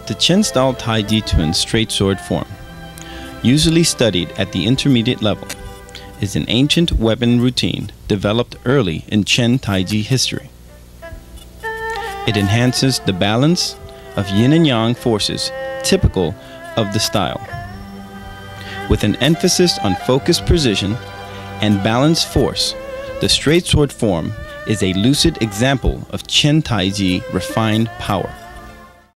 The Chen-style Taiji Tuan straight sword form, usually studied at the intermediate level, is an ancient weapon routine developed early in Chen Taiji history. It enhances the balance of yin and yang forces typical of the style, with an emphasis on focused precision and balanced force. The straight sword form is a lucid example of Chen Taiji refined power.